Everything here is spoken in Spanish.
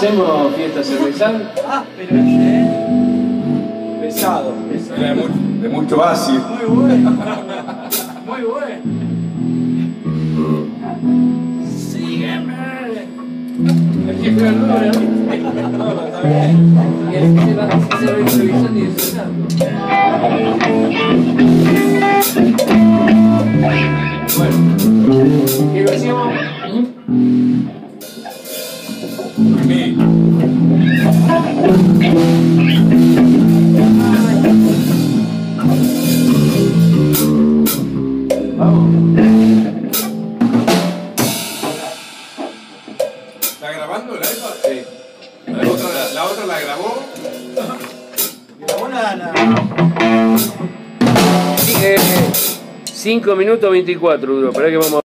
¿Hacemos fiesta cervezal? Ah, pero ese pesado. Era de mucho ácido. Muy bueno. Muy bueno. Sígueme. Es que fue el número, ¿no? No, está bien. Y el que se va improvisando y ensayando. Bueno, ¿qué lo hacíamos? Vamos. ¿Está grabando la esa? Sí. La otra la grabó. Grabó nada. 5 minutos 24 duró. Esperá que vamos a